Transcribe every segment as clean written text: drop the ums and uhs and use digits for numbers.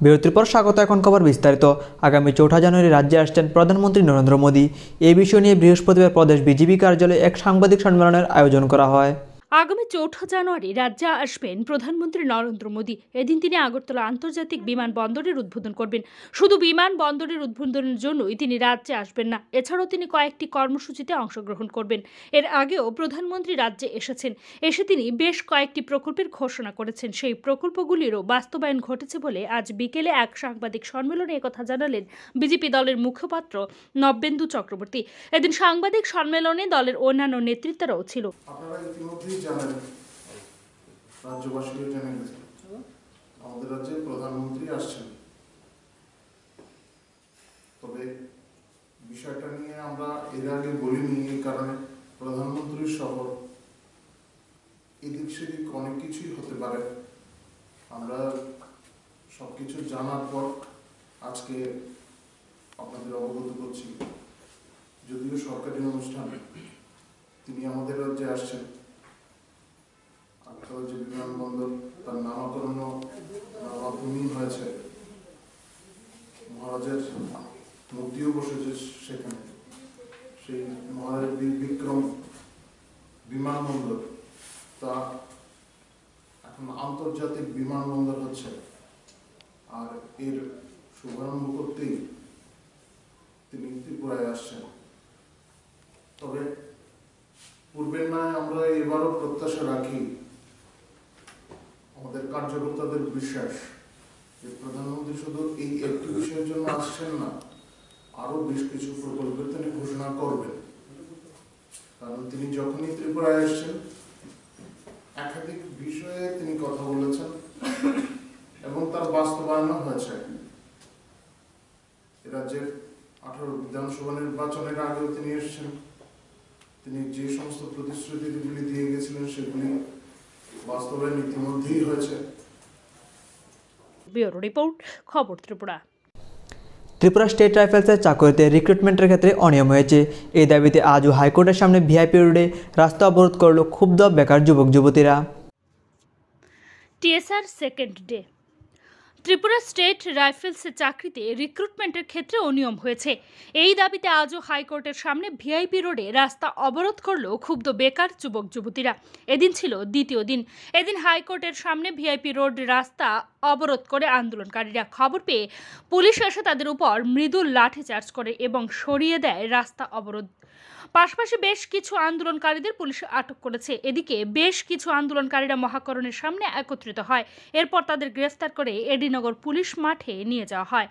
বিরতির পর স্বাগত। এখন খবর বিস্তারিত। আগামী ৪ জানুয়ারি রাজ্যে আসছেন প্রধানমন্ত্রী নরেন্দ্র মোদী। এই বিষয় নিয়ে বৃহস্পতিবার প্রদেশ বিজেপি কার্যালয়ে এক সাংবাদিক সম্মেলনের আয়োজন করা হয়। আগামী ৪ জানুয়ারি রাজ্যে আসবেন প্রধানমন্ত্রী নরেন্দ্র মোদী। এদিন তিনি আগরতলা আন্তর্জাতিক বিমানবন্দরের উদ্বোধন করবেন। শুধু বিমানবন্দরের উদ্বোধনের জন্যই তিনি রাজ্যে আসবেন না, এছাড়াও তিনি কয়েকটি কর্মসূচিতে অংশগ্রহণ করবেন। এর আগেও প্রধানমন্ত্রী রাজ্যে এসে তিনি বেশ কয়েকটি প্রকল্পের ঘোষণা করেছেন। সেই প্রকল্পগুলিরও বাস্তবায়ন ঘটেছে বলে আজ বিকেলে এক সাংবাদিক সম্মেলনে একথা জানালেন বিজেপি দলের মুখপাত্র নব্যেন্দু চক্রবর্তী। এদিন সাংবাদিক সম্মেলনে দলের অন্যান্য নেতৃত্বরাও ছিল। রাজ্যবাসীও জেনে গেছে আমাদের রাজ্যে প্রধানমন্ত্রী আসছেন। তবে বিষয়টা নিয়ে আমরা এর আগে বলিনি, এই কারণে প্রধানমন্ত্রীর শহর, এদিক সেদিক অনেক কিছুই হতে পারে। আমরা সবকিছু জানার পর আজকে আপনাদের অবগত করছি। যদিও সরকারি অনুষ্ঠান, তিনি আমাদের রাজ্যে আসছেন। যে বিমানবন্দর তার নামকরণও নবাবনী হয়েছে, মহারাজের মূর্তিও বসেছে সেখানে। সেই মহারাজ বিক্রম বিমানবন্দর তা এখন আন্তর্জাতিক বিমানবন্দর হচ্ছে, আর এর শুভারম্ভ করতেই তিনি ত্রিপুরায় আসছেন। তবে পূর্বের নয়, আমরা এবারও প্রত্যাশা রাখি, আমাদের কার্যকর্তাদের বিশ্বাস যে প্রধানমন্ত্রী শুধু এই একটি বিষয়ের জন্য আসছেন না, আরো বেশ কিছু প্রকল্পের তিনি ঘোষণা করবেন। কারণ তিনি যখনই ত্রিপুরায় আসছেন একাধিক বিষয়ে তিনি কথা বলেছেন এবং তার বাস্তবায়নও হয়েছে। রাজ্যের 18 বিধানসভা নির্বাচনের আগেও তিনি এসেছেন। তিনি যে সমস্ত প্রতিশ্রুতিগুলি দিয়ে গেছিলেন সেগুলি বাস্তবায়ন ইতিমধ্যেই হয়েছে। ব্যুরো রিপোর্ট, খবর ত্রিপুরা। ত্রিপুরা স্টেট রাইফেলসের চাকরিতে রিক্রুটমেন্টের ক্ষেত্রে অনিয়ম হয়েছে। এই দাবিতে আজও হাইকোর্টের সামনে ভিআইপি রোডে রাস্তা অবরোধ করল ক্ষুব্ধ বেকার যুবক যুবতীরা। TSR second day. Tripura state রাইফেলসের চাকরিতে রিক্রুটমেন্টের ক্ষেত্রে অনিয়ম হয়েছে। এই দাবিতে আজও হাইকোর্টের সামনে ভিআইপি রোডে রাস্তা অবরোধ করল ক্ষুব্ধ বেকার যুবক যুবতীরা। এদিন ছিল দ্বিতীয় দিন। এদিন হাইকোর্টের সামনে ভিআইপি রোড রাস্তা অবরোধ করে আন্দোলনকারীরা। খবর পেয়ে পুলিশ এসে তাদের উপর মৃদু লাঠিচার্জ করে এবং সরিয়ে দেয় রাস্তা অবরোধ। পাশাপাশি বেশ কিছু আন্দোলনকারীদের পুলিশ আটক করেছে। এদিকে বেশ কিছু আন্দোলনকারীরা মহাকরণের সামনে একত্রিত হয়। এরপর তাদের গ্রেফতার করে এডিনগর পুলিশ মাঠে নিয়ে যাওয়া হয়।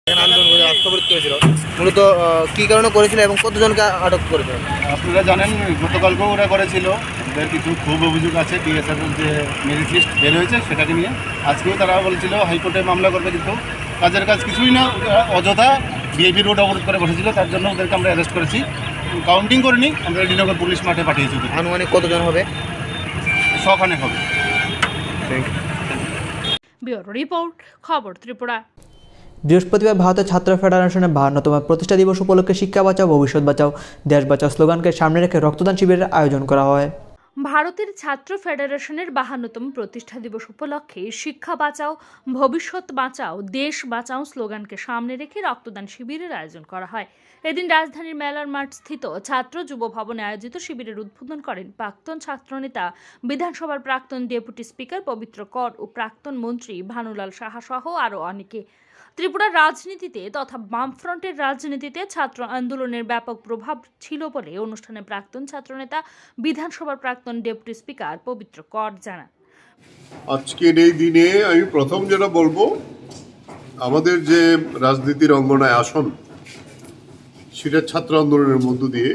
মূলত কি কারণে করেছিল এবং কতজনকে আটক করেছিল? আপনারা জানেন গতকালকেও ওরা করেছিল। ওদের কিছু খুব অভিযোগ আছে টিএসআর যে মেরিট লিস্ট বের হয়েছে সেটাকে নিয়ে। আজকেও তারা বলেছিল হাইকোর্টে মামলা করবে, কিন্তু কাজের কাজ কিছুই না, অযথা ভিআইপি রোড অবরোধ করে বসেছিল। তার জন্য ওদেরকে আমরা অ্যারেস্ট করেছি। কাউন্টিং করিনি, আমরা এডিনগর পুলিশ মাঠে পাঠিয়েছি। আনুমানিক কতজন হবে? 100 হবে। ব্যুরো রিপোর্ট, খবর ত্রিপুরা। বৃহস্পতিবার ভারতের ছাত্র ফেডারেশনের 52তম প্রতিষ্ঠা দিবস উপলক্ষে শিক্ষা বাঁচাও ভবিষ্যৎ বাঁচাও দেশ বাঁচাও স্লোগানকে সামনে রেখে রক্তদান শিবিরের আয়োজন করা হয়। ভারতের ছাত্র ফেডারেশনের 52তম প্রতিষ্ঠা দিবস উপলক্ষে শিক্ষা বাঁচাও ভবিষ্যৎ বাঁচাও দেশ বাঁচাও স্লোগানকে সামনে রেখে রক্তদান শিবিরের আয়োজন করা হয়। এদিন রাজধানীর মেলার মাঠ স্থিত ছাত্র যুব ভবনে আয়োজিত শিবিরের উদ্বোধন করেন প্রাক্তন ছাত্রনেতা, বিধানসভার প্রাক্তন ডেপুটি স্পিকার পবিত্র কর ও প্রাক্তন মন্ত্রী ভানুলাল সাহা সহ আরও অনেকে। ত্রিপুরার রাজনীতিতে তথা বামফ্রন্টের রাজনীতিতে ছাত্র আন্দোলনের ব্যাপক প্রভাব ছিল বলে অনুষ্ঠানে প্রাক্তন ছাত্রনেতা, বিধানসভার প্রাক্তন ডেপুটি স্পিকার পবিত্র কর জানান। আজকের এই দিনে আমি প্রথম যেটা বলবো, আমাদের যে রাজনীতির অঙ্গনায় আসন সেটা ছাত্র আন্দোলনের মধ্য দিয়ে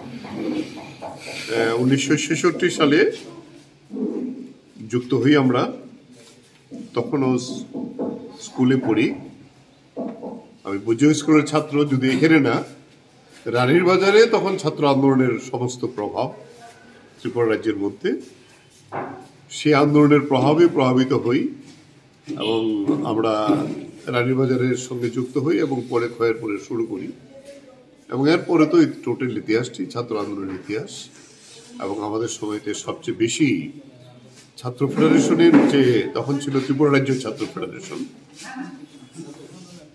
1966 সালে যুক্ত হই আমরা। তখনও স্কুলে পড়ি, আমি বুঝিও স্কুলের ছাত্র, যদি এখানে না রানীর বাজারে তখন ছাত্র আন্দোলনের সমস্ত প্রভাব ত্রিপুরা রাজ্যের মধ্যে, সেই আন্দোলনের প্রভাবে প্রভাবিত হই এবং আমরা রানীর বাজারের সঙ্গে যুক্ত হই এবং পরে ক্ষয়ের পরে শুরু করি। এবং এরপরে তো টোটাল ইতিহাসটি ছাত্র আন্দোলনের ইতিহাস। এবং আমাদের সময়তে সবচেয়ে বেশি ছাত্র ফেডারেশনের যে তখন ছিল ত্রিপুরা রাজ্য ছাত্র ফেডারেশন,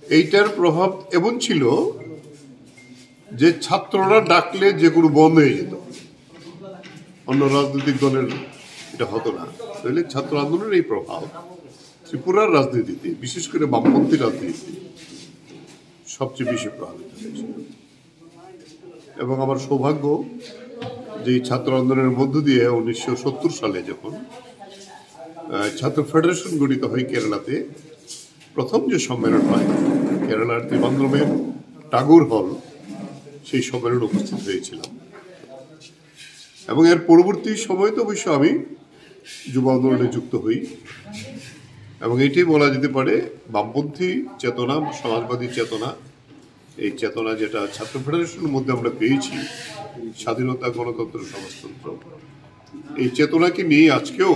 এইটার প্রভাব এমন ছিল যে ছাত্ররা ডাকলে যে কোনো বন্ধ হয়ে যেত, অন্য রাজনৈতিক দলের এটা হতো না। তাহলে ছাত্র আন্দোলনের এই প্রভাব ত্রিপুরার রাজনীতিতে, বিশেষ করে বামপন্থী রাজনীতিতে সবচেয়ে বেশি প্রভাবিত হয়েছিল। এবং আমার সৌভাগ্য যে ছাত্র আন্দোলনের মধ্য দিয়ে 1970 সালে যখন ছাত্র ফেডারেশন গঠিত হয় কেরালাতে, প্রথম যে সম্মেলন হয় কেরালার ত্রিবান্দ্রমের টাগোর হল, সেই সম্মেলনে উপস্থিত হয়েছিলাম। এবং এর পরবর্তী সময় তো অবশ্য আমি যুব আন্দোলনে যুক্ত হই, এবং এটাই বলা যেতে পারে বামপন্থী চেতনা, সমাজবাদী চেতনা, এই চেতনা যেটা ছাত্র ফেডারেশনের মধ্যে আমরা পেয়েছি, স্বাধীনতা, গণতন্ত্র, সমাজতন্ত্র, এই চেতনাকে নিয়ে আজকেও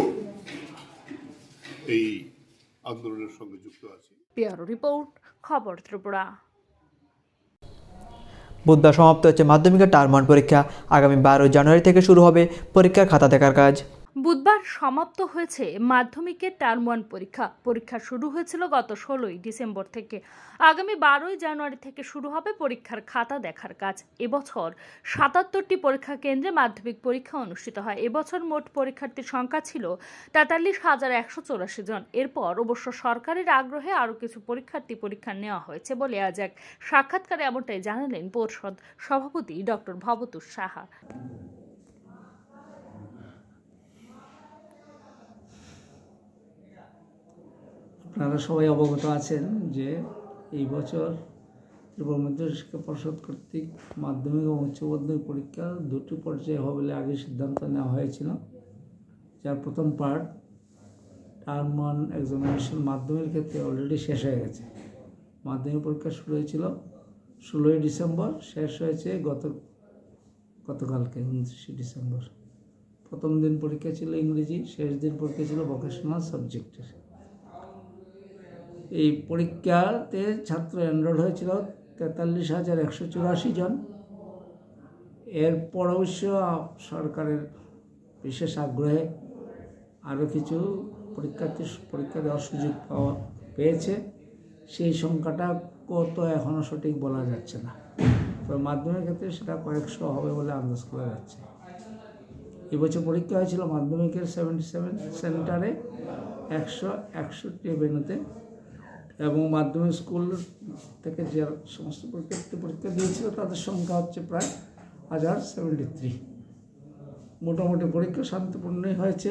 এই আন্দোলনের সঙ্গে যুক্ত আছি। ব্যুরো রিপোর্ট, খবর ত্রিপুরা। বুধবার সমাপ্ত হচ্ছে মাধ্যমিকের টার্ম 1 পরীক্ষা। আগামী 12 জানুয়ারি থেকে শুরু হবে পরীক্ষার খাতা দেখার কাজ। বুধবার সমাপ্ত হয়েছে মাধ্যমিকের টার্ম 1 পরীক্ষা। পরীক্ষা শুরু হয়েছিল গত 16ই ডিসেম্বর থেকে। আগামী 12ই জানুয়ারি থেকে শুরু হবে পরীক্ষার খাতা দেখার কাজ। এবছর 77টি পরীক্ষা কেন্দ্রে মাধ্যমিক পরীক্ষা অনুষ্ঠিত হয়। এবছর মোট পরীক্ষার্থীর সংখ্যা ছিল 43,184 জন। এরপর অবশ্য সরকারের আগ্রহে আরও কিছু পরীক্ষার্থী পরীক্ষা নেওয়া হয়েছে বলে আজ এক সাক্ষাৎকারে এমনটাই জানালেন পর্ষদ সভাপতি ডক্টর ভবতোষ সাহা। আপনারা সবাই অবগত আছেন যে এই বছর ত্রিপুরা মাধ্যমিক শিক্ষা পর্ষদ কর্তৃক মাধ্যমিক ও উচ্চ মাধ্যমিক পরীক্ষা 2টি পর্যায়ে হবে বলে আগে সিদ্ধান্ত নেওয়া হয়েছিল। যার প্রথম পার্ট টার্ম 1 এক্সামিনেশন মাধ্যমিকের ক্ষেত্রে অলরেডি শেষ হয়ে গেছে। মাধ্যমিক পরীক্ষা শুরু হয়েছিল 16ই ডিসেম্বর, শেষ হয়েছে গতকালকে 29শে ডিসেম্বর। প্রথম দিন পরীক্ষা ছিল ইংরেজি, শেষ দিন পরীক্ষা ছিল ভোকেশনাল সাবজেক্টের। এই পরীক্ষাতে ছাত্র এনরোল হয়েছিল 43,184 জন। এরপর অবশ্য সরকারের বিশেষ আগ্রহে আরও কিছু পরীক্ষার্থী পরীক্ষা দেওয়ার সুযোগ পেয়েছে। সেই সংখ্যাটা কত এখনও সঠিক বলা যাচ্ছে না, তবে মাধ্যমিক ক্ষেত্রে সেটা কয়েকশো হবে বলে আন্দাজ করা যাচ্ছে। এবছর পরীক্ষা হয়েছিল মাধ্যমিকের 77 সেন্টারে, 161 ভেন্যুতে, এবং মাধ্যমিক স্কুল থেকে যে সমস্ত পরীক্ষা দিয়েছিল তাদের সংখ্যা হচ্ছে প্রায় 1073। মোটামুটি পরীক্ষা শান্তিপূর্ণই হয়েছে।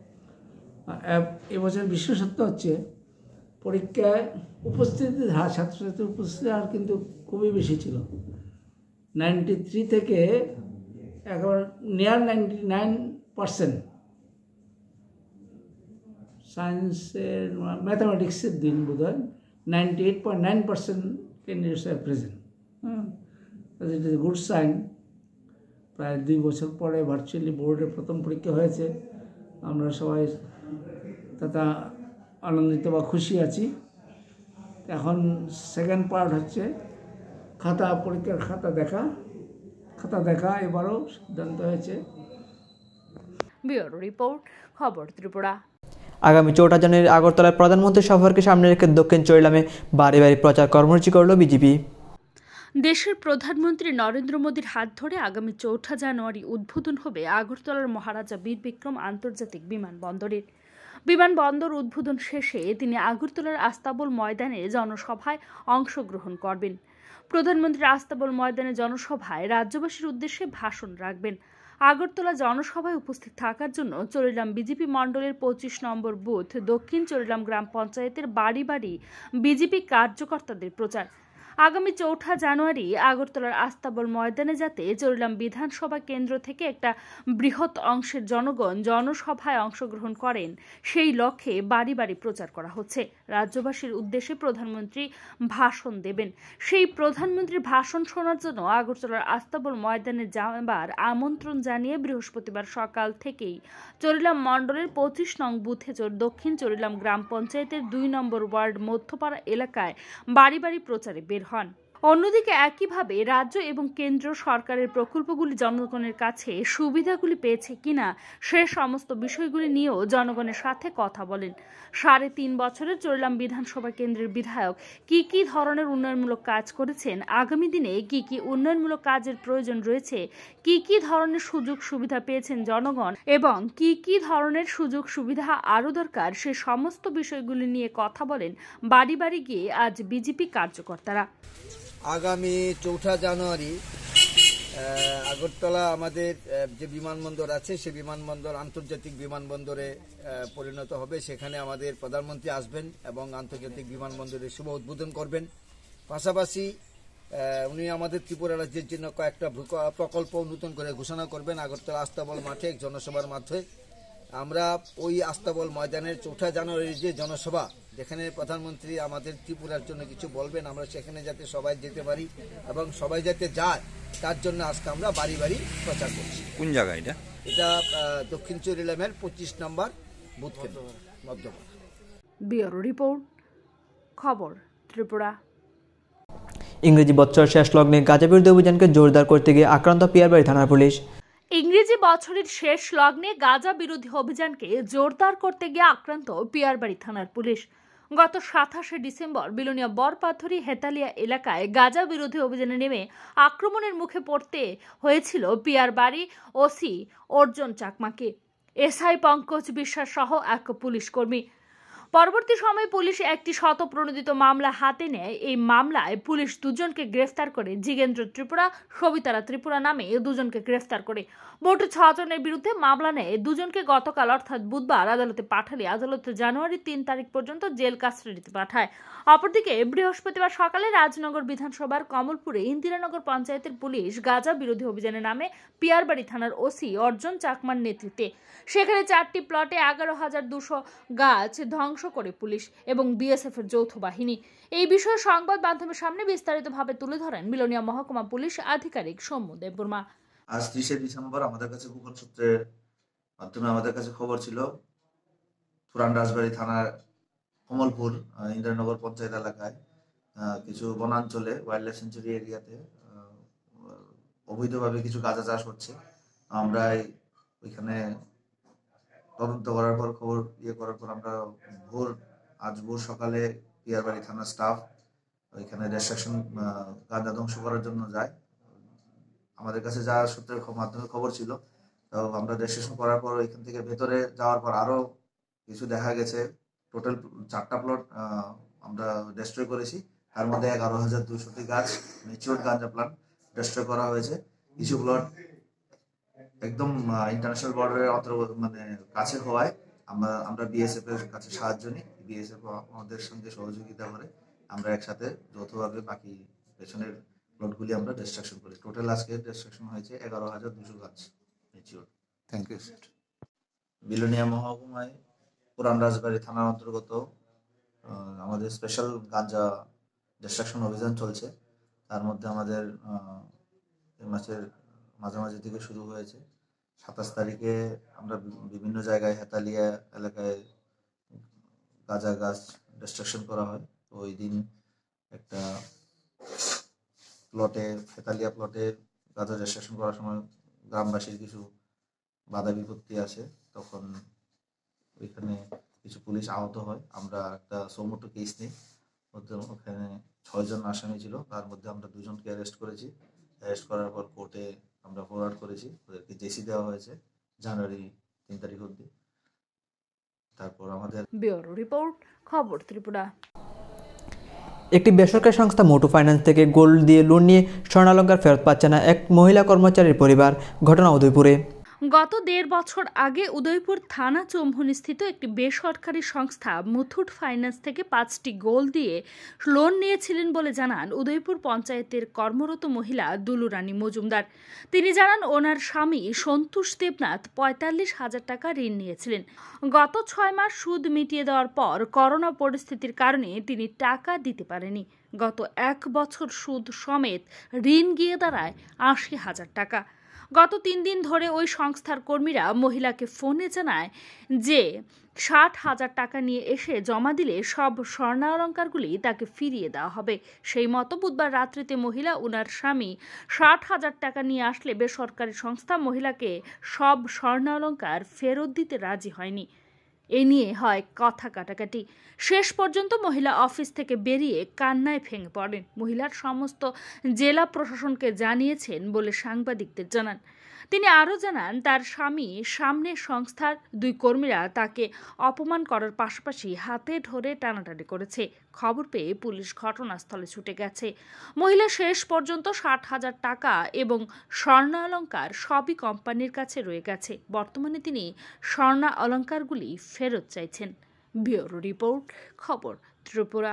এবছর বিশেষত্ব হচ্ছে পরীক্ষায় উপস্থিতির হার, ছাত্রছাত্রীর উপস্থিতির হার কিন্তু খুবই বেশি ছিল। 93 থেকে একেবারে নিয়ার 99%। সায়েন্সের ম্যাথামেটিক্সের দিন বোধ হয় 98.9% candidates are present. It is good sign. প্রায় 2 বছর পরে ভার্চুয়ালি বোর্ডের প্রথম পরীক্ষা হয়েছে। আমরা সবাই তাতে আনন্দিত বা খুশি আছি। এখন সেকেন্ড পার্ট হচ্ছে পরীক্ষার খাতা দেখা এবারও সিদ্ধান্ত হয়েছে। ব্যুরো রিপোর্ট, খবর ত্রিপুরা। আগামী 4 জানুয়ারি আগরতলায় প্রধানমন্ত্রী সফরকে সামনে রেখে দক্ষিণ চরিলামে বাড়ি বাড়ি প্রচার কর্মসূচি করল বিজেপি। দেশের প্রধানমন্ত্রী নরেন্দ্র মোদীর হাত ধরে আগামী 4 জানুয়ারি উদ্বোধন হবে আগরতলার মহারাজা বীর বিক্রম আন্তর্জাতিক বিমানবন্দরের। বিমানবন্দর উদ্বোধন শেষে তিনি আগরতলার আস্তাবল ময়দানে জনসভায় অংশগ্রহণ করবেন। প্রধানমন্ত্রী আস্তাবল ময়দানে জনসভায় রাজ্যবাসীর উদ্দেশ্যে ভাষণ রাখবেন। আগরতলা জনসভায় উপস্থিত থাকার জন্য চরিলাম বিজেপি মণ্ডলের 25 নম্বর বুথ দক্ষিণ চরিলাম গ্রাম পঞ্চায়েতের বাড়ি বাড়ি বিজেপি কার্যকর্তাদের প্রচার। আগামী 4 জানুয়ারি আগরতলার আস্তাবল ময়দানে যাতে চরিলাম বিধানসভা কেন্দ্র থেকে একটা বৃহৎ অংশের জনগণ জনসভায় অংশগ্রহণ করেন, সেই লক্ষ্যে বাড়ি বাড়ি প্রচার করা হচ্ছে। রাজ্যবাসীর উদ্দেশ্যে প্রধানমন্ত্রী ভাষণ দেবেন। সেই প্রধানমন্ত্রীর ভাষণ শোনার জন্য আগরতলার আস্তাবল ময়দানে যাবার আমন্ত্রণ জানিয়ে বৃহস্পতিবার সকাল থেকেই চরিলাম মণ্ডলের 25 নং বুথে দক্ষিণ চরিলাম গ্রাম পঞ্চায়েতের 2 নম্বর ওয়ার্ড মধ্যপাড়া এলাকায় বাড়ি বাড়ি প্রচারে বের হন। অন্যদিকে একইভাবে রাজ্য এবং কেন্দ্র সরকারের প্রকল্পগুলি জনগণের কাছে সুবিধাগুলি পেয়েছে কিনা সে সমস্ত বিষয়গুলি নিয়েও জনগণের সাথে কথা বলেন। ৩.৫ বছরের চোরলাম বিধানসভা কেন্দ্রের বিধায়ক কি ধরনের উন্নয়নমূলক কাজ করেছেন, আগামী দিনে কি উন্নয়নমূলক কাজের প্রয়োজন রয়েছে, কি ধরনের সুযোগ সুবিধা পেয়েছেন জনগণ এবং কি ধরনের সুযোগ সুবিধা আরও দরকার সে সমস্ত বিষয়গুলি নিয়ে কথা বলেন বাড়ি বাড়ি গিয়ে আজ বিজেপি কার্যকর্তারা। আগামী ৪ঠা জানুয়ারি আগরতলা আমাদের যে বিমানবন্দর আছে সে বিমানবন্দর আন্তর্জাতিক বিমানবন্দরে পরিণত হবে। সেখানে আমাদের প্রধানমন্ত্রী আসবেন এবং আন্তর্জাতিক বিমানবন্দরের শুভ উদ্বোধন করবেন। পাশাপাশি উনি আমাদের ত্রিপুরা রাজ্যের জন্য কয়েকটা প্রকল্প নতুন করে ঘোষণা করবেন আগরতলা আস্তাবল মাঠে এক জনসভার মাধ্যমে। আমরা ওই আস্তাবল ময়দানের ৪ঠা জানুয়ারির যে জনসভা, যেখানে প্রধানমন্ত্রী আমাদের ত্রিপুরার জন্য কিছু বলবেন, আমরা সেখানে যাতে সবাই যেতে পারি এবং সবাই যাতে যায় তার জন্য আজকে আমরা বাড়ি বাড়ি প্রচার করছি। কোন জায়গা এটা? এটা দক্ষিণ চৌরিলামের 25 নম্বর বুথ কেন্দ্র মধ্যপাড়া। ব্যুরো রিপোর্ট, খবর ত্রিপুরা। ইংরেজি বছর শেষ লগ্নে গাঁজা বিরোধী অভিযানকে জোরদার করতে গিয়ে আক্রান্ত পিয়ারবাড়ি থানার পুলিশ। ইংরেজি বছরের শেষ লগ্নে গাঁজা বিরোধী অভিযানকে জোরদার করতে গিয়ে আক্রান্ত পিয়ারবাড়ি থানার পুলিশ। গত ২৭শে ডিসেম্বর বিলোনিয়া বরপাথরি হেতালিয়া এলাকায় গাঁজা বিরোধী অভিযানে নেমে আক্রমণের মুখে পড়তে হয়েছিল পিয়ারবাড়ি ওসি অর্জুন চাকমাকে, এসআই পঙ্কজ বিশ্বাস সহ এক পুলিশ কর্মী। পরবর্তী সময়ে পুলিশ একটি স্বতঃপ্রণোদিত মামলা হাতে নেয়। এই মামলায় পুলিশ দুজনকে গ্রেফতার করে। জিগেন্দ্র ত্রিপুরা, সবিতারা ত্রিপুরা নামে দুজনকে গ্রেফতার করে। মোট ৬ জনের বিরুদ্ধে মামলা নেয়। দুজনকে গতকাল অর্থাৎ বুধবার আদালতে পাঠালে আদালত জানুয়ারি ৩ তারিখ পর্যন্ত জেল কাস্টাডিতে পাঠায়। অপরদিকে বৃহস্পতিবার সকালে রাজনগর বিধানসভার কমলপুরে ইন্দিরানগর পঞ্চায়েতের পুলিশ গাঁজা বিরোধী অভিযানে নামে পিয়ারবাড়ি থানার ওসি অর্জুন চাকমার নেতৃত্বে। সেখানে ৪টি প্লটে ১১,২০০ গাছ ধ্বংস করে পুলিশ এবং বিএসএফ এর যৌথ বাহিনী। এই বিষয়ে সংবাদ মাধ্যমের সামনে বিস্তারিতভাবে তুলে ধরেন বিলোনিয়া মহকুমা পুলিশ আধিকারিক সৌম্য দেববর্মা। আজ ৩০শে ডিসেম্বর আমাদের কাছে গোপন সূত্রের মাধ্যমে আমাদের কাছে খবর ছিল পুরান রাজবাড়ী থানার কমলপুর ইন্দিরানগর পঞ্চায়েত এলাকায় কিছু বনাঞ্চলে ওয়াইল্ড লাইফ সেঞ্চুরি এরিয়াতে অবৈধভাবে কিছু গাঁজা চাষ হচ্ছে। আমরা ওইখানে তদন্ত করার পর খবর করার পর আমরা আজ ভোর সকালে পিয়ারবাড়ি থানার স্টাফ ওইখানে রেস্ট্রিকশন গাঁজা ধ্বংস করার জন্য যায়। আমাদের কাছে যা সূত্রের মাধ্যমে খবর ছিল, তো আমরা রেজিস্ট্রেশন করার পর এখান থেকে ভেতরে যাওয়ার পর আরো কিছু দেখা গেছে। টোটাল 4টা প্লট আমরা ডেস্ট্রয় করেছি। তার মধ্যে 11,200টি গাছ ম্যাচিউরড গাঁজা প্লান্ট ডেস্ট্রয় করা হয়েছে। কিছু প্লট একদম ইন্টারন্যাশনাল বর্ডারের অন্তর্গত মানে কাছে হওয়ায় আমরা বিএসএফ এর কাছে সাহায্য নিই। বিএসএফ আমাদের সঙ্গে সহযোগিতা করে আমরা একসাথে যৌথভাবে বাকি পেছনের প্লটগুলি আমরা ডিস্ট্রাকশন করি। টোটাল আজকে ডিস্ট্রাকশন হয়েছে 11,200 গাছ ম্যাচিউর। Thank you. বিলোনিয়া মহকুমায় পুরান রাজবাড়ী থানার অন্তর্গত আমাদের স্পেশাল গাঁজা ডিস্ট্রাকশন অভিযান চলছে। তার মধ্যে আমাদের এই মাসের মাঝামাঝি থেকে শুরু হয়েছে। 27 তারিখে আমরা বিভিন্ন জায়গায় হেতালিয়া এলাকায় গাঁজা গাছ ডিস্ট্রাকশন করা হয়। তো ওই দিন একটা প্লটে হেতালিয়া প্লটে গাঁজা ডিস্ট্রাকশন করার সময় গ্রামবাসীর কিছু বাধা বিপত্তি আসে, তখন ওইখানে কিছু পুলিশ আহত হয়। আমরা একটা সোমোটো কেস নিই, ওখানে 6 জন আসামি ছিল, তার মধ্যে আমরা 2 জনকে অ্যারেস্ট করেছি। অ্যারেস্ট করার পর কোর্টে আমরা ফরওয়ার্ড করেছি, ওদেরকে জেসি দেওয়া হয়েছে জানুয়ারি 3 তারিখ অবধি। তারপর আমাদের ব্যুরো রিপোর্ট, খবর ত্রিপুরা। একটি বেসরকারি সংস্থা মোটু ফাইন্যান্স থেকে গোল্ড দিয়ে লোন নিয়ে স্বর্ণালঙ্কার ফেরত পাচ্ছে না এক মহিলা কর্মচারীর পরিবার। ঘটনা উদয়পুরে। গত 1.5 বছর আগে উদয়পুর থানা চৌমুহনীস্থিত একটি বেসরকারি সংস্থা মুথুট ফাইন্যান্স থেকে 5টি গোল্ড দিয়ে লোন নিয়েছিলেন বলে জানান উদয়পুর পঞ্চায়েতের কর্মরত মহিলা দুলু রানী মজুমদার। তিনি জানান ওনার স্বামী সন্তোষ দেবনাথ 45,000 টাকা ঋণ নিয়েছিলেন। গত 6 মাস সুদ মিটিয়ে দেওয়ার পর করোনা পরিস্থিতির কারণে তিনি টাকা দিতে পারেনি। গত 1 বছর সুদ সমেত ঋণ গিয়ে দাঁড়ায় 80,000 টাকা। গত 3 দিন ধরে ওই সংস্থার কর্মীরা মহিলাকে ফোনে জানায় যে 60,000 টাকা নিয়ে এসে জমা দিলে সব স্বর্ণালঙ্কারগুলি তাকে ফিরিয়ে দেওয়া হবে। সেই মতো বুধবার রাত্রিতে মহিলা ওনার স্বামী 60,000 টাকা নিয়ে আসলে বেসরকারি সংস্থা মহিলাকে সব স্বর্ণালঙ্কার ফেরত দিতে রাজি হয়নি। এ নিয়ে হয় কথা কাটাকাটি। শেষ পর্যন্ত মহিলা অফিস থেকে বেরিয়ে কান্নায় ভেঙে পড়েন। মহিলার সমস্ত জেলা প্রশাসনকে জানিয়েছেন বলে সাংবাদিকদের জানান। তিনি আরও জানান, তার স্বামী সামনে সংস্থার 2 কর্মীরা তাকে অপমান করার পাশাপাশি হাতে ধরে টানাটানি করেছে। খবর পেয়ে পুলিশ ঘটনাস্থলে ছুটে গেছে। মহিলা শেষ পর্যন্ত 60,000 টাকা এবং স্বর্ণ অলঙ্কার সবই কোম্পানির কাছে রয়ে গেছে। বর্তমানে তিনি স্বর্ণ অলঙ্কারগুলি ফেরত চাইছেন। ব্যুরো রিপোর্ট, খবর ত্রিপুরা।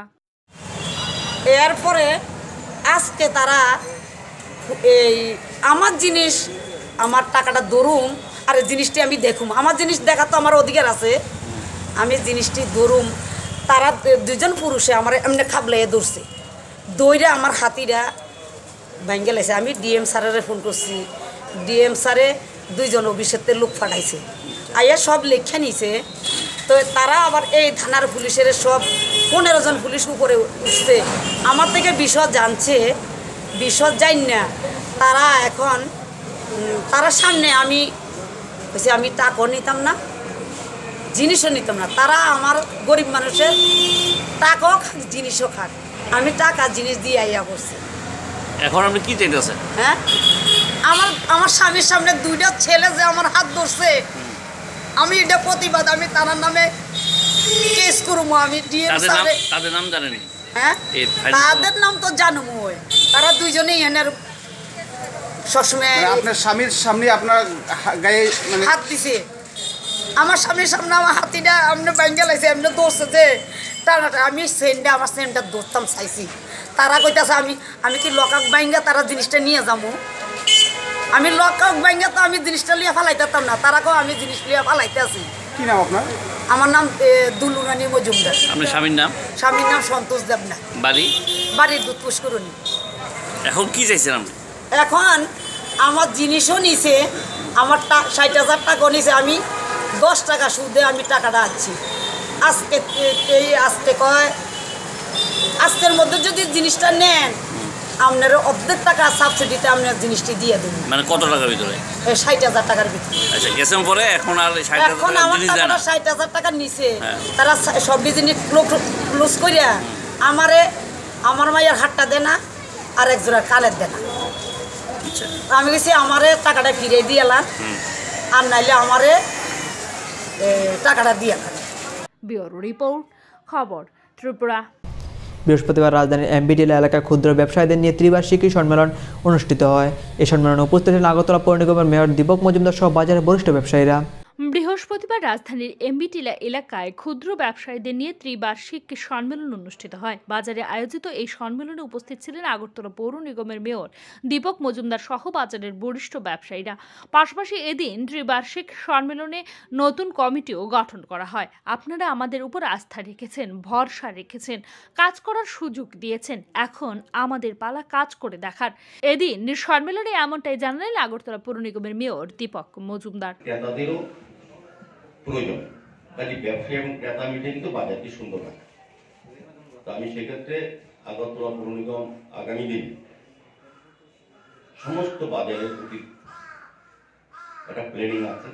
এরপরে আজকে তারা এই আমার জিনিস, আমার টাকাটা ধরুম আর জিনিসটি আমি দেখুম, আমার জিনিস দেখা তো আমার অধিকার আছে, আমি জিনিসটি ধরুম। তারা 2 জন পুরুষে আমার এমনি খাবলাইয়ে ধরছে, দইরা আমার হাতিরা ভাঙ্গে লাইছে। আমি ডিএম স্যারের ফোন করছি, ডিএম স্যারে 2 জন অফিসের লোক পাঠাইছে, আইয়া সব লেখা নিছে। তো তারা আবার এই থানার পুলিশের সব 15 জন পুলিশ উপরে উঠছে, আমার থেকে বিশদ জানছে, বিশদ জানি না। তারা এখন তারা সামনে আমি বলছি আমি টাকাও নিতাম না, জিনিসও নিতাম না। তারা আমার গরিব মানুষের টাকাও খাক, জিনিসও খাক। আমি টাকা জিনিস দিয়ে আইয়া করছি। এখন আপনি কি চাইতেছেন? হ্যাঁ, আমার স্বামীর সামনে 2টা ছেলে যে আমার হাত ধরছে, আমি এটা প্রতিবাদ, আমি তার নামে কেস করবো। আমি তাদের নাম জানেনি? হ্যাঁ, তাদের নাম তো জানবো। তারা 2 জনেই এনার সবসময় আপনার স্বামীর সামনে আপনার গায়ে হাত দিছে। আমার স্বামীর সামনে আমার হাতিটা এমনি ব্যাঙ্গে লাইছে, এমনি ধরছে যে টানাটা। আমি সেন্টটা, আমার সেন্টটা ধরতাম চাইছি। তারা কইতাছে আমি কি লকাক ব্যাঙ্গা তারা জিনিসটা নিয়ে যাবো। আমি লকাক ব্যাঙ্গা তো আমি জিনিসটা লিয়ে ফালাইতাম না। তারা কেউ আমি জিনিস লিয়ে ফালাইতে আছি। কি নাম আপনার? আমার নাম দুলুরানী মজুমদার। আপনার স্বামীর নাম? স্বামীর নাম সন্তোষ দেবনা। বাড়ির দুধ পুষ্করণী। এখন কি চাইছেন আপনি? এখন আমার জিনিসও নিছে, আমার 60,000 টাকা নিছে। আমি 10 টাকা সুদে আমি টাকাটা আনছি। আজকে কয় আজকের মধ্যে যদি জিনিসটা নেন আপনার অর্ধেক টাকা সাবসিডিতে আপনার জিনিসটি দিয়ে দেবেন। মানে কত টাকার ভিতরে? 60,000 টাকার ভিতরে। আচ্ছা, গেছেন পরে এখন আর 60,000 এখন আমার টাকাটা 60,000 টাকা নিছে। তারা সব জিনিস ক্লোজ করিয়া আমার মায়ের হাতটা দেয় না, আর এক জোড়া কানের দেয় না। আমি গেছি আমারে টাকাটা ফিরে দিয়ে এলাম, আর নাইলে আমারে টাকাটা দিয়ে এলাম। ব্যুরো রিপোর্ট, খবর ত্রিপুরা। বৃহস্পতিবার রাজধানীর এমবিডিএল এলাকায় ক্ষুদ্র ব্যবসায়ীদের নিয়ে ত্রিবার্ষিকী সম্মেলন অনুষ্ঠিত হয়। এই সম্মেলনে উপস্থিত ছিলেন আগরতলা পৌর নিগমের মেয়র দীপক মজুমদার সহ বাজারের বরিষ্ঠ ব্যবসায়ীরা। বৃহস্পতিবার রাজধানীর এমবিটিলা এলাকায় ক্ষুদ্র ব্যবসায়ীদের নিয়ে ত্রিবার্ষিক সম্মেলন অনুষ্ঠিত হয়। বাজারে আয়োজিত এই সম্মেলনে উপস্থিত ছিলেন আগরতলা পৌর নিগমের মেয়র দীপক মজুমদার সহ বাজারের বরিষ্ঠ ব্যবসায়ীরা। পাশাপাশি এদিন ত্রিবার্ষিক সম্মেলনে নতুন কমিটিও গঠন করা হয়। আপনারা আমাদের উপর আস্থা রেখেছেন, ভরসা রেখেছেন, কাজ করার সুযোগ দিয়েছেন, এখন আমাদের পালা কাজ করে দেখার। এদিন সম্মেলনে এমনটাই জানালেন আগরতলা পৌর নিগমের মেয়র দীপক মজুমদার। প্রয়োজন কাজে ব্যবসায়ী এবং ক্রেতা মিটে কিন্তু বাজারটি সুন্দর হয়। তো আমি সেক্ষেত্রে আগরতলা পৌর নিগম আগামী দিন সমস্ত বাজারের প্রতি একটা প্ল্যানিং আছে।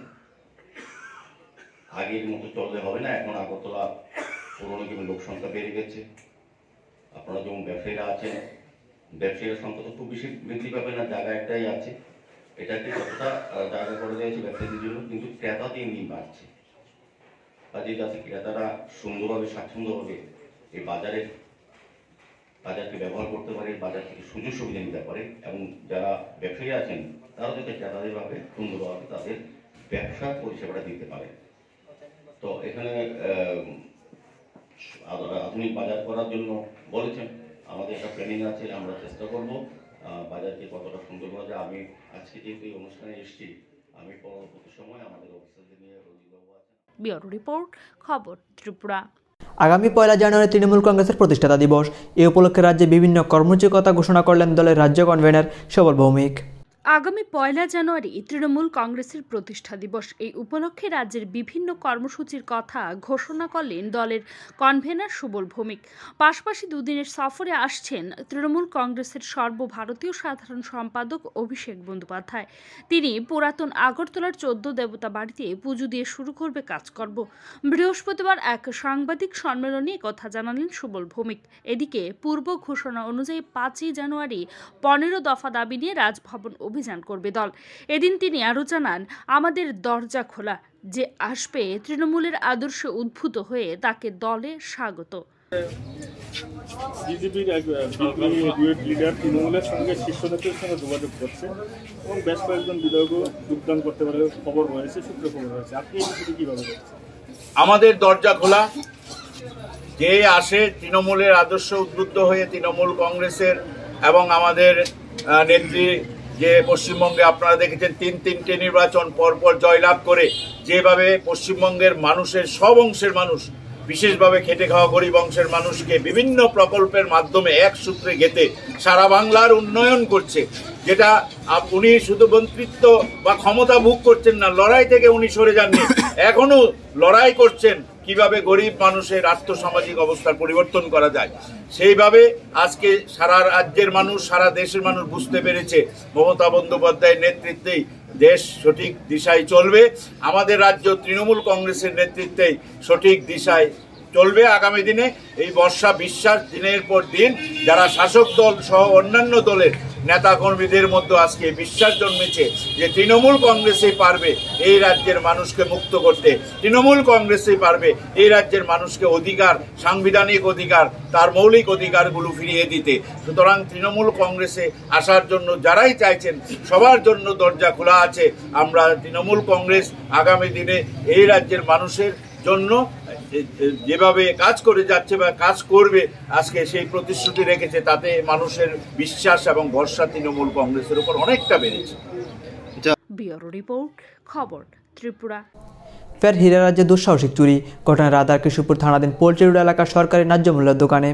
আগের মতো চললে হবে না। এখন আগরতলা পৌর নিগমের লোক সংখ্যা বেড়ে গেছে। আপনারা যেমন ব্যবসায়ীরা আছেন, ব্যবসায়ীর সংখ্যা তো খুব বেশি বৃদ্ধি পাবে না, জায়গা একটাই আছে। এটাকে যতটা জায়গা করে দিয়েছে ব্যবসায়ীদের জন্য, কিন্তু ক্রেতা দিন দিন বাড়ছে। কাজে যাতে ক্রেতারা সুন্দরভাবে স্বাচ্ছন্দ্যভাবে এই বাজারকে ব্যবহার করতে পারে, বাজার থেকে সুযোগ সুবিধা নিতে পারে, এবং যারা ব্যবসায়ী আছেন তারাও যাতে ক্রেতাদের ভাবে সুন্দরভাবে তাদের ব্যবসা পরিষেবাটা দিতে পারে। তো এখানে আধুনিক বাজার করার জন্য বলেছেন, আমাদের একটা প্ল্যানিং আছে, আমরা চেষ্টা করব বাজারকে কতটা সুন্দর করা যায়। আমি আজকে যেহেতু এই অনুষ্ঠানে এসেছি, আমি পরবর্তী সময় আমাদের অফিসারদের নিয়ে ব্যুরো রিপোর্ট, খবর ত্রিপুরা। আগামী 1 জানুয়ারি তৃণমূল কংগ্রেসের প্রতিষ্ঠাতা দিবস। এই উপলক্ষে রাজ্যে বিভিন্ন কর্মসূচির কথা ঘোষণা করলেন দলের রাজ্য কনভেনর সবল ভৌমিক। আগামী ১ জানুয়ারি তৃণমূল কংগ্রেসের প্রতিষ্ঠা দিবস। এই উপলক্ষে রাজ্যের বিভিন্ন কর্মসূচির কথা ঘোষণা করলেন দলের কনভেনার সুবল ভৌমিক। পাশাপাশি দুদিনের সফরে আসছেন তৃণমূল কংগ্রেসের সর্বভারতীয় সাধারণ সম্পাদক অভিষেক বন্দ্যোপাধ্যায়। তিনি পুরাতন আগরতলার ১৪ দেবতা বাড়িতে পুজো দিয়ে শুরু করবে কাজকর্ম। বৃহস্পতিবার এক সাংবাদিক সম্মেলনে কথা জানালেন সুবল ভৌমিক। এদিকে পূর্ব ঘোষণা অনুযায়ী ৫ই জানুয়ারি ১৫ দফা দাবি নিয়ে রাজভবন অভিযান করবে দল। এদিন তিনি আরও জানান, আমাদের দরজা খোলা, যে আসবে তৃণমূলের আদর্শে উদ্ভূত হয়ে তাকে দলে স্বাগত। বিজেপির এক ডুয়েট লিডার তৃণমূলের সঙ্গে শীর্ষ নেতৃত্বের সঙ্গে যোগাযোগ করছে এবং বেশ কয়েকজন বিধায়কও যোগদান করতে পারে খবর রয়েছে, সূত্রে খবর রয়েছে। আপনি এই বিষয়টি কীভাবে দেখছেন? আমাদের দরজা খোলা, যে আসে তৃণমূলের আদর্শ উদ্বুদ্ধ হয়ে তৃণমূল কংগ্রেসের এবং আমাদের নেত্রী যে পশ্চিমবঙ্গে আপনারা দেখেছেন ৩-৩টে নির্বাচন পরপর জয়লাভ করে যেভাবে পশ্চিমবঙ্গের মানুষের সব অংশের মানুষ, বিশেষভাবে খেটে খাওয়া গরিব অংশের মানুষকে বিভিন্ন প্রকল্পের মাধ্যমে এক সূত্রে গেঁথে সারা বাংলার উন্নয়ন করছে, যেটা উনি শুধু মন্ত্রিত্ব বা ক্ষমতা ভোগ করছেন না, লড়াই থেকে উনি সরে যাননি, এখনো লড়াই করছেন কিভাবে গরিব মানুষের আর্থসামাজিক অবস্থার পরিবর্তন করা যায়। সেইভাবে আজকে সারা রাজ্যের মানুষ, সারা দেশের মানুষ বুঝতে পেরেছে মমতা বন্দ্যোপাধ্যায়ের নেতৃত্বেই দেশ সঠিক দিশায় চলবে। আমাদের রাজ্য তৃণমূল কংগ্রেসের নেতৃত্বেই সঠিক দিশায় চলবে আগামী দিনে। এই বর্ষা বিশ্বাস দিনের পর দিন যারা শাসক দল সহ অন্যান্য দলের নেতাকর্মীদের মধ্যে আজকে বিশ্বাস জন্মেছে যে তৃণমূল কংগ্রেসই পারবে এই রাজ্যের মানুষকে মুক্ত করতে, তৃণমূল কংগ্রেসই পারবে এই রাজ্যের মানুষকে অধিকার, সাংবিধানিক অধিকার, তার মৌলিক অধিকারগুলো ফিরিয়ে দিতে। সুতরাং তৃণমূল কংগ্রেসে আসার জন্য যারাই চাইছেন সবার জন্য দরজা খোলা আছে। আমরা তৃণমূল কংগ্রেস আগামী দিনে এই রাজ্যের মানুষের জন্য যেভাবে কাজ করে যাচ্ছে বা কাজ করবে আজকে সেই প্রতিশ্রুতি রেখেছে, তাতে মানুষের বিশ্বাস এবং ভরসা তৃণমূল কংগ্রেসের উপর অনেকটা বেড়েছে। ব্যুরো রিপোর্ট, খবর ত্রিপুরা। ফের হীরা রাজ্যে দুঃসাহসিক চুরি। ঘটনায় রাধাকৃষ্ণপুর থানাধীন পোল্ট্রি রোড এলাকার সরকারি ন্যায্য মূল্যের দোকানে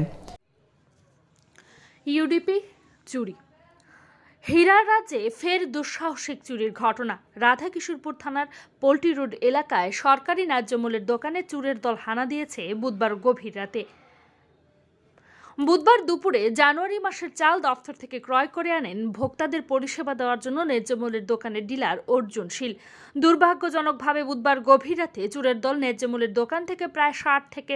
ইউডিপি চুরি। হীরা রাজ্যে ফের দুঃসাহসিক চুরির ঘটনা। রাধাকিশোরপুর থানার পোল্ট্রি রোড এলাকায় সরকারি ন্যায্য মূল্যের দোকানে চোরের দল হানা দিয়েছে বুধবার গভীর রাতে। বুধবার দুপুরে জানুয়ারি মাসের চাল দফতর থেকে ক্রয় করে আনেন ভোক্তাদের পরিষেবা দেওয়ার জন্য ন্যায্য মূল্যের দোকানের ডিলার অর্জুন শীল। দুর্ভাগ্যজনকভাবে বুধবার গভীর রাতে চোরের দল ন্যায্য মূল্যের দোকান থেকে প্রায় 60 থেকে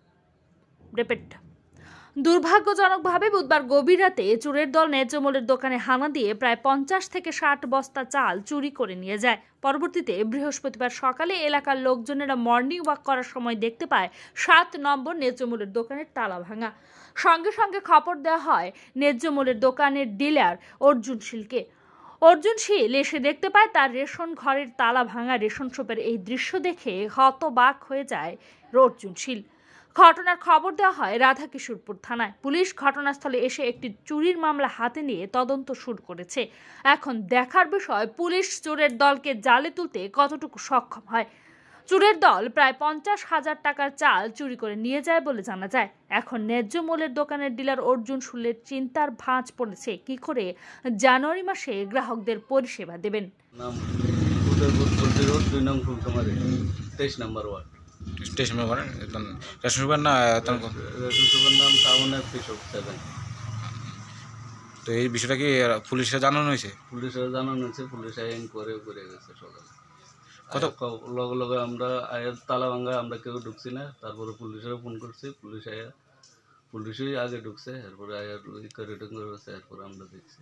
দুর্ভাগ্যজনকভাবে বুধবার গভীর রাতে চোরের দল ন্যায্য মূল্যের দোকানে হানা দিয়ে প্রায় 50 থেকে 60 বস্তা চাল চুরি করে নিয়ে যায়। পরবর্তীতে বৃহস্পতিবার সকালে এলাকার লোকজনেরা মর্নিং ওয়াক করার সময় দেখতে পায় 7 নম্বর ন্যায্য মূল্যের দোকানের তালা ভাঙা। সঙ্গে সঙ্গে খবর দেওয়া হয় ন্যায্য মূল্যের দোকানের ডিলার অর্জুন শীলকে। অর্জুন শীল এসে দেখতে পায় তার রেশন ঘরের তালা ভাঙা। রেশন শপের এই দৃশ্য দেখে হতবাক হয়ে যায় অর্জুন শীল। ঘটনার খবর দেওয়া হয় রাধাকিশোরপুর থানায়। পুলিশ ঘটনাস্থলে এসে একটি চুরির মামলা হাতে নিয়ে তদন্ত শুরু করেছে। এখন দেখার বিষয় পুলিশ চোরের দলকে জালে তুলতে কতটুকু সক্ষম হয়। চোরের দল প্রায় 50,000 টাকার চাল চুরি করে নিয়ে যায় বলে জানা যায়। এখন ন্যায্য মূল্যের দোকানের ডিলার অর্জুন শীলের চিন্তার ভাঁজ পড়েছে কি করে জানুয়ারি মাসে গ্রাহকদের পরিষেবা দেবেন। নাম উদয়পুর পোল্ট্রি রোড 2 নং ফুলকামারি 23 নম্বর ওয়ার্ড। স্টেশন করেন রেশন শপের না রেশন শপের নাম টাউনের কৃষক 7। তো এই বিষয়টা কি পুলিশে জানানো হয়েছে? পুলিশে জানানো হয়েছে, পুলিশ ইনকোয়ারি করে গেছে সকালে। কত লগে লগে আমরা আয়ের তালা ভাঙ্গা আমরা কেউ ঢুকছি না। তারপরে পুলিশের ফোন করছি, পুলিশই আগে ঢুকছে, এরপরে আয়ের রিটার্ন করেছে, এরপরে আমরা দেখছি।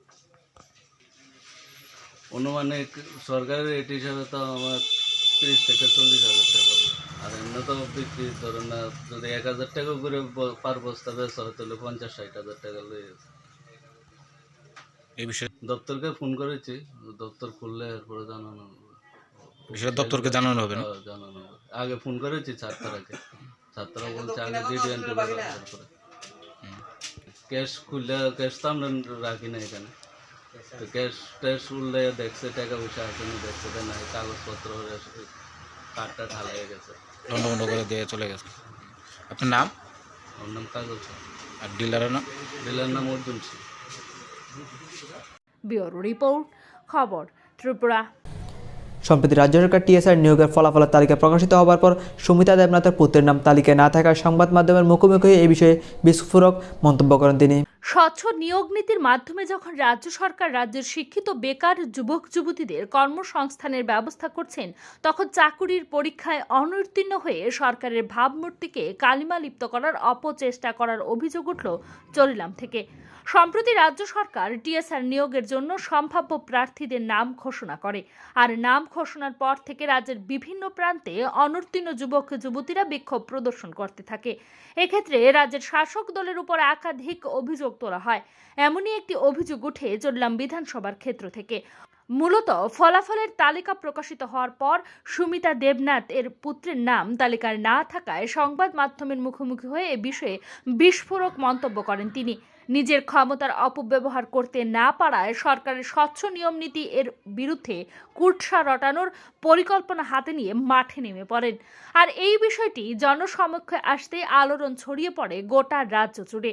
অনুমানিক সরকারি রেট হিসাবে তো আমার 30 থেকে 40,000 টাকা পাবো। আর এমনি তো বিক্রি ধরেন না, যদি 1,000 টাকা করে পার বস্তা বেচা হয় তাহলে 50-60,000 টাকা লয়ে গেছে। এই বিষয়ে দপ্তরকে ফোন করেছি, দপ্তর খুললে এরপরে জানানো হবে। দপ্তরকে জানানো হবে না? জানানো হবে। আগে ফোন করেছি ছাত্রকে, ছাত্ররা বলছে আগে ডিডি এন্ট্রি করে তারপরে ক্যাশ খুললে, ক্যাশ তো আমরা রাখি না এখানে, তো ক্যাশ ট্যাশ উঠলে দেখছে টাকা পয়সা আছে না, দেখছে না কাগজপত্র কার্ডটা ঢালাই গেছে, দণ্ড করে দিয়ে চলে গেছে। আপনার নাম? আমার নাম কাগজ। আর ডিলারের নাম? ডিলারের নাম অর্জুন শীল। ব্যুরো রিপোর্ট, খবর ত্রিপুরা। সম্প্রতি রাজ্য সরকার টিএসআর নিয়োগের ফলাফলের তালিকা প্রকাশিত হওয়ার পর সুমিতা দেবনাথের পুত্রের নাম তালিকায় না থাকায় সংবাদ মাধ্যমের মুখোমুখি হয়ে এই বিষয়ে বিস্ফোরক মন্তব্য করেন তিনি। স্বচ্ছ নিয়োগ নীতির মাধ্যমে যখন রাজ্য সরকার রাজ্যের শিক্ষিত বেকার যুবক যুবতীদের কর্মসংস্থানের ব্যবস্থা করছেন, তখন চাকুরির পরীক্ষায় অনুত্তীর্ণ হয়ে সরকারের ভাবমূর্তিকে কালিমা লিপ্ত করার অপচেষ্টা করার অভিযোগ উঠল চরিলাম থেকে। সম্প্রতি রাজ্য সরকার টিএসআর নিয়োগের জন্য সম্ভাব্য প্রার্থীদের নাম ঘোষণা করে, আর নাম ঘোষণার পর থেকে রাজ্যের বিভিন্ন প্রান্তে অনুত্তীর্ণ যুবক যুবতীরা বিক্ষোভ প্রদর্শন করতে থাকে। এক্ষেত্রে রাজ্যের শাসক দলের উপর একাধিক অভিযোগ তোলা হয়। এমনই একটি অভিযোগ উঠে চললাম বিধানসভার ক্ষেত্র থেকে। মূলত ফলাফলের তালিকা প্রকাশিত হওয়ার পর সুমিতা দেবনাথ এর পুত্রের নাম তালিকায় না থাকায় সংবাদ মাধ্যমের মুখোমুখি হয়ে এ বিষয়ে বিস্ফোরক মন্তব্য করেন তিনি। নিজের ক্ষমতার অপব্যবহার করতে না পারায় সরকারের স্বচ্ছ নিয়ম নীতি এর বিরুদ্ধে কুৎসা রটানোর পরিকল্পনা হাতে নিয়ে মাঠে নেমে পড়েন। আর এই বিষয়টি জনসমক্ষে আসতে আলোড়ন ছড়িয়ে পড়ে গোটা রাজ্য জুড়ে।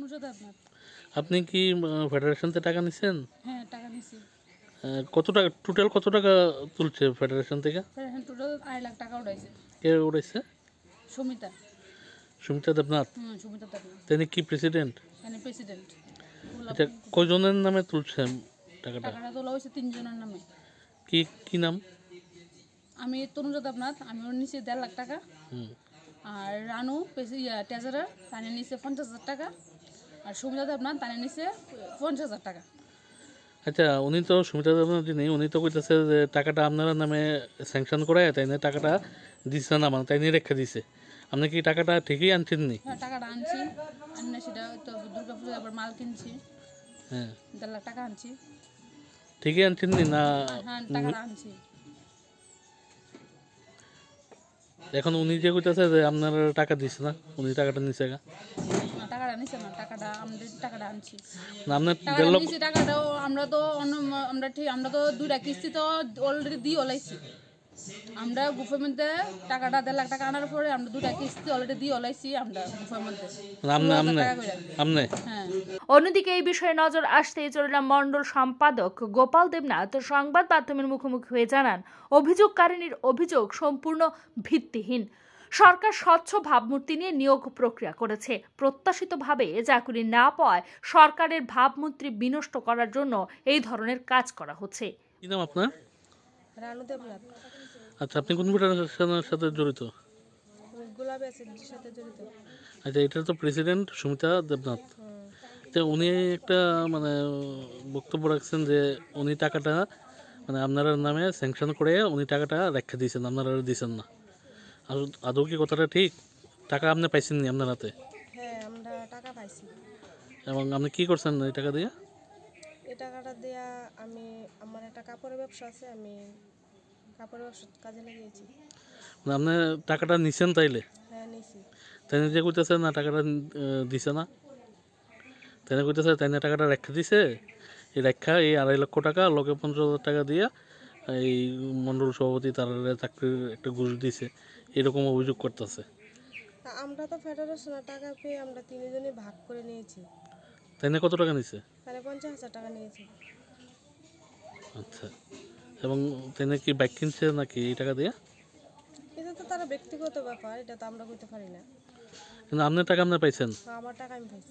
আপনি কি ফেডারেশন থেকে টাকা নিছেন? হ্যাঁ, টাকা নিছি। কত টাকা টোটাল, কত টাকা তুলছে ফেডারেশন থেকে? ফেডারেশন টোটাল 2.5 লাখ টাকা উঠাইছে। কে উঠাইছে? সুমিতা। সুমিতা দেবনাথ। সুমিতা দেবনাথ। তিনি কি প্রেসিডেন্ট? তিনি প্রেসিডেন্ট। আচ্ছা, কয়জনের নামে তুলছেন টাকাটা? টাকাটা তোলা হয়েছে 3 জনের নামে। কি কি নাম? আমি তনুজা দেবনাথ, আমি ওর নিচে 1.5 লাখ টাকা। আর রানু ট্রেজারার, তানে নিচে 50,000 টাকা। আর সুমিতা দেবনাথ, তানে নিচে 50,000 টাকা। আচ্ছা, উনি তো সুমিতা দেবনাথ যিনি, উনি তো কইতেছে যে টাকাটা আপনার নামে স্যাংশন করায় তাই না টাকাটা দিচ্ছে না, মানে তাই নিয়ে রেখে দিছে। আপনি কি টাকাটা ঠিকই আনছেন নি? হ্যাঁ, টাকাটা আনছি। আমি সেটা তো দুর্গা পূজা আবার মাল কিনছি। হ্যাঁ, 1.5 লাখ টাকা আনছি। ঠিকই আনছেন নি না? হ্যাঁ, টাকাটা আনছি। এখন উনি যে কইতেছে যে আপনার টাকা দিছে না, উনি টাকাটা নিছে গা? টাকাটা নিছে না, টাকাটা আমাদের টাকাটা আনছি। না, আপনার টাকাটাও আমরা তো 2টা কিস্তি তো অলরেডি দিয়ে ওলাইছি। আমরা গুফের মধ্যে টাকাটা 1.5 লাখ টাকা আনার পরে আমরা 2টা কিস্তি অলরেডি দিয়ে ওলাইছি। আমরা গুফের মধ্যে অন্যদিকে এই বিষয়ে নজর আসতেই চরিলাম মণ্ডল সম্পাদক গোপাল দেবনাথ সংবাদ মাধ্যমের মুখোমুখি হয়ে জানান, অভিযোগকারিনীর অভিযোগ সম্পূর্ণ ভিত্তিহীন। সরকার স্বচ্ছ ভাবমূর্তি নিয়ে নিয়োগ প্রক্রিয়া করেছে। প্রত্যাশিতভাবে চাকরি না পাওয়ায় সরকারের ভাবমূর্তি বিনষ্ট করার জন্য এই ধরনের কাজ করা হচ্ছে। কি নাম আপনার? রানু দেবনাথ। আচ্ছা, আপনি কোন ফেডারেশনের সাথে জড়িত? গোলাপ অ্যাসেন্সের সাথে জড়িত। আচ্ছা, এটা তো প্রেসিডেন্ট সুমিতা দেবনাথ। তো উনি একটা মানে বক্তব্য রাখছেন যে উনি টাকাটা মানে আপনার নামে স্যাংশন করে উনি টাকাটা রেখে দিয়েছেন, আপনারা দিয়েছেন না। আর আদৌ কি কথাটা ঠিক? টাকা আপনি পাইছেন নি আপনার হাতে? হ্যাঁ, আমরা টাকা পাইছি। এবং আপনি কি করছেন এই টাকা দিয়ে? এই টাকাটা দিয়ে আমার একটা কাপড়ের ব্যবসা আছে, আমি কাপড়ের ব্যবসা কাজে লাগিয়েছি। মানে আপনি টাকাটা নিছেন তাইলে? হ্যাঁ, নিছি। তাই যে কইতেছে না টাকাটা দিছে না, তাই কইতেছে তাই না টাকাটা রেখে দিছে। এই রেখা এই 2.5 লক্ষ টাকা লোকে 50,000 টাকা দিয়ে এই মণ্ডল সভাপতি তার চাকরির একটা ঘুষ দিছে, এরকম অভিযোগ করতেছে। আমরা তো ফেডারেশনের টাকা পেয়ে আমরা 3 জনে ভাগ করে নিয়েছি। তাই না কত টাকা নিছে? 50,000 টাকা নিয়েছি। আচ্ছা, এবং তাই না কি বাইক কিনছে নাকি এই টাকা দিয়ে? এটা তো তার ব্যক্তিগত ব্যাপার, এটা তো আমরা কইতে পারি না। কিন্তু আপনার টাকা আপনি পাইছেন? আমার টাকা আমি পাইছি।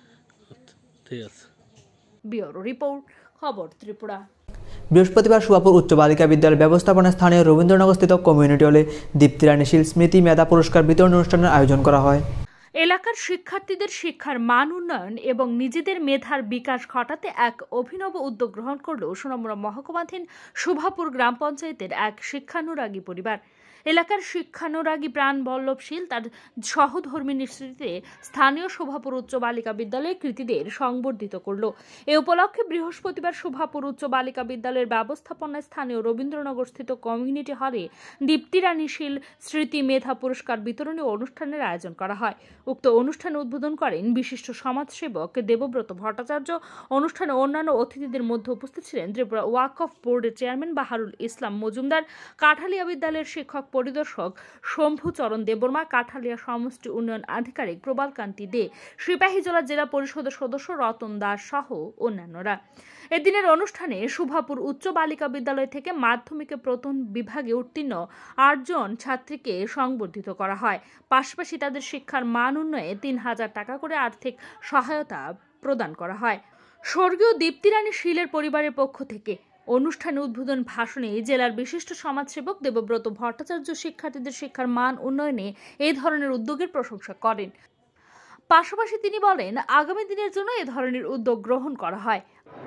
ঠিক আছে। ব্যুরো রিপোর্ট, খবর ত্রিপুরা। বৃহস্পতিবার সুভাপুর উচ্চ বালিকা বিদ্যালয় ব্যবস্থাপনা স্থানীয় রবীন্দ্রনগরস্থিত কমিউনিটি হলে দীপ্তি রানী শীল স্মৃতি মেধা পুরস্কার বিতরণ অনুষ্ঠানের আয়োজন করা হয়। এলাকার শিক্ষার্থীদের শিক্ষার মান উন্নয়ন এবং নিজেদের মেধার বিকাশ ঘটাতে এক অভিনব উদ্যোগ গ্রহণ করল সোনামুড়া মহকুমাধীন সুভাপুর গ্রাম পঞ্চায়েতের এক শিক্ষানুরাগী পরিবার। এলাকার শিক্ষানুরাগী প্রাণ বল্লভশীল তার সহধর্মিনীর স্মৃতিতে স্থানীয় শোভাপুর উচ্চ বালিকা বিদ্যালয়ের কৃতীদের সংবর্ধিত করল। এ উপলক্ষে বৃহস্পতিবার শোভাপুর উচ্চ বালিকা বিদ্যালয়ের ব্যবস্থাপনায় স্থানীয় রবীন্দ্রনগরস্থিত কমিউনিটি হলে দীপ্তি রানী শীল স্মৃতি মেধা পুরস্কার বিতরণী অনুষ্ঠানের আয়োজন করা হয়। উক্ত অনুষ্ঠানে উদ্বোধন করেন বিশিষ্ট সমাজসেবক দেবব্রত ভট্টাচার্য। অনুষ্ঠানে অন্যান্য অতিথিদের মধ্যে উপস্থিত ছিলেন ত্রিপুরা ওয়াকফ বোর্ডের চেয়ারম্যান বাহারুল ইসলাম মজুমদার, কাঠালিয়া বিদ্যালয়ের শিক্ষক পরিদর্শক শম্ভুচরণ দেববর্মা, কাঠালিয়া সমষ্টি উন্নয়ন আধিকারিক প্রবালকান্তি দে, সিপাহীজলা জেলা পরিষদের সদস্য রতন দাস সহ অন্যান্যরা। এদিনের অনুষ্ঠানে শুভাপুর উচ্চ বালিকা বিদ্যালয় থেকে মাধ্যমিকে প্রথম বিভাগে উত্তীর্ণ ৮ জন ছাত্রীকে সংবর্ধিত করা হয়। পাশাপাশি তাদের শিক্ষার মান উন্নয়নে ৩,০০০ টাকা করে আর্থিক সহায়তা প্রদান করা হয়। স্বর্গীয় দীপ্তি রানী শীলের পরিবারের পক্ষ থেকে অনুষ্ঠানে উদ্বোধন ভাষণে জেলার বিশিষ্ট সমাজসেবক দেবব্রত ভট্টাচার্য শিক্ষার্থীদের শিক্ষার মান উন্নয়নে এই ধরনের উদ্যোগের প্রশংসা করেন। পাশাপাশি তিনি বলেন, আগামী দিনের জন্য এ ধরনের উদ্যোগ গ্রহণ করা হয়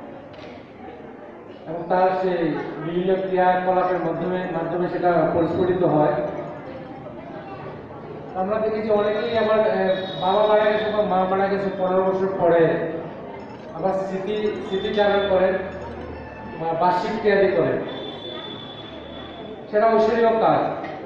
এবং তার সেই বিভিন্ন ক্রিয়াকলাপের মাধ্যমে সেটা পরিস্ফুটিত হয়। আমরা দেখেছি অনেকেই আমার বাবা মারা গেছে বা মা মারা গেছে 15 বছর পরে আবার স্মৃতিচারণ করেন বা বার্ষিক ক্রিয়াদি করেন, সেটা ঐশ্বরীয় কাজ।